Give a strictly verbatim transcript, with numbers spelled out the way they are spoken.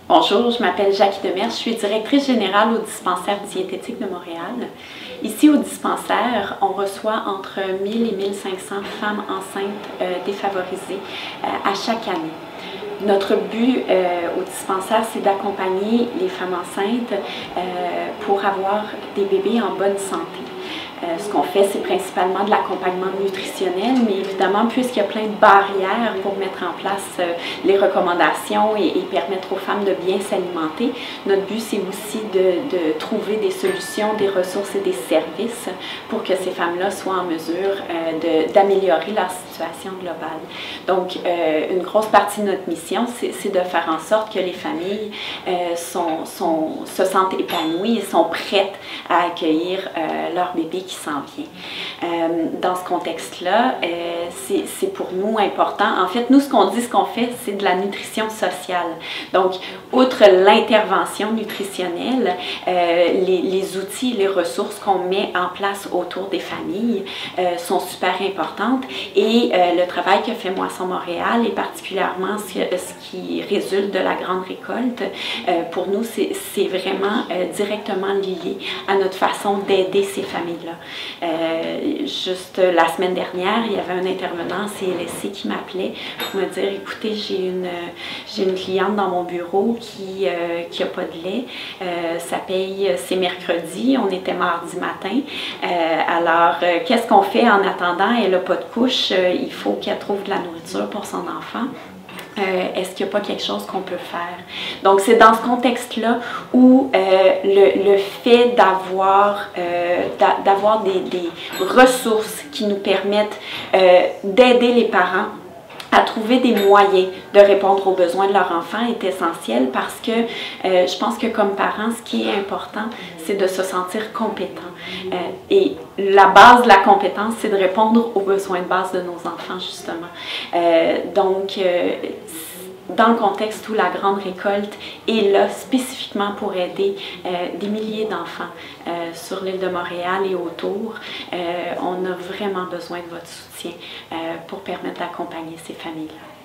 Bonjour, je m'appelle Jackie Demers, je suis directrice générale au dispensaire diététique de Montréal. Ici au dispensaire, on reçoit entre mille et mille cinq cents femmes enceintes euh, défavorisées euh, à chaque année. Notre but euh, au dispensaire, c'est d'accompagner les femmes enceintes euh, pour avoir des bébés en bonne santé. Euh, ce qu'on fait, c'est principalement de l'accompagnement nutritionnel, mais évidemment, puisqu'il y a plein de barrières pour mettre en place euh, les recommandations et, et permettre aux femmes de bien s'alimenter, notre but, c'est aussi de, de trouver des solutions, des ressources et des services pour que ces femmes-là soient en mesure euh, d'améliorer leur situation globale. Donc, euh, une grosse partie de notre mission, c'est de faire en sorte que les familles euh, sont, sont, se sentent épanouies et sont prêtes à accueillir euh, leur bébé qui s'en vient. Euh, dans ce contexte-là, euh, c'est pour nous important. En fait, nous, ce qu'on dit, ce qu'on fait, c'est de la nutrition sociale. Donc, outre l'intervention nutritionnelle, euh, les, les outils, les ressources qu'on met en place autour des familles euh, sont super importantes et euh, le travail que fait Moisson Montréal et particulièrement ce, ce qui résulte de la grande récolte, euh, pour nous, c'est vraiment euh, directement lié à notre façon d'aider ces familles-là. Euh, juste la semaine dernière, il y avait un intervenant C L S C qui m'appelait pour me dire, écoutez, j'ai une, j'ai une cliente dans mon bureau qui euh, qui a pas de lait, euh, ça paye, c'est mercredi, on était mardi matin, euh, alors euh, qu'est-ce qu'on fait en attendant, elle n'a pas de couche, euh, il faut qu'elle trouve de la nourriture pour son enfant. Euh, Est-ce qu'il n'y a pas quelque chose qu'on peut faire? Donc, c'est dans ce contexte-là où euh, le, le fait d'avoir euh, d'avoir des, des ressources qui nous permettent euh, d'aider les parents à trouver des moyens de répondre aux besoins de leur enfant est essentiel parce que euh, je pense que comme parents, ce qui est important, c'est de se sentir compétent. Euh, et la base de la compétence, c'est de répondre aux besoins de base de nos enfants, justement. Euh, donc, euh, dans le contexte où la grande récolte est là spécifiquement pour aider euh, des milliers d'enfants euh, sur l'île de Montréal et autour, euh, on a vraiment besoin de votre soutien euh, pour permettre d'accompagner ces familles-là.